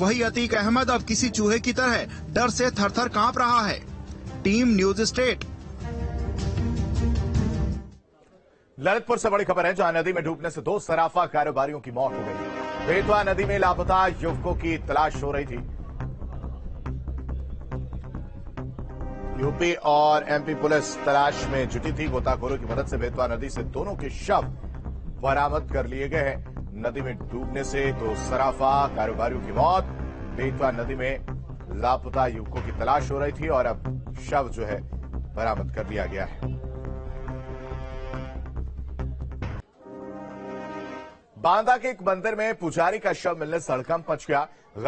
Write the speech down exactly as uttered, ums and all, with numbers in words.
वही अतीक अहमद अब किसी चूहे की तरह डर से थर-थर कांप रहा है। Team news state. ललितपुर से बड़ी खबर है, जहां नदी में डूबने से दो सराफा कारोबारियों की मौत हो गई। बेतवा नदी में लापता युवकों की तलाश हो रही थी। यूपी और एमपी पुलिस तलाश में जुटी थी। गोताखोरों की मदद से बेतवा नदी से दोनों के शव बरामद कर लिए गए हैं। नदी में डूबने से दो सराफा कारोबारियों की मौत। बेतवा नदी में लापता युवकों की तलाश हो रही थी और अब शव जो है बरामद कर लिया गया है। बांदा के एक मंदिर में पुजारी का शव मिलने से हड़कंप मच गया।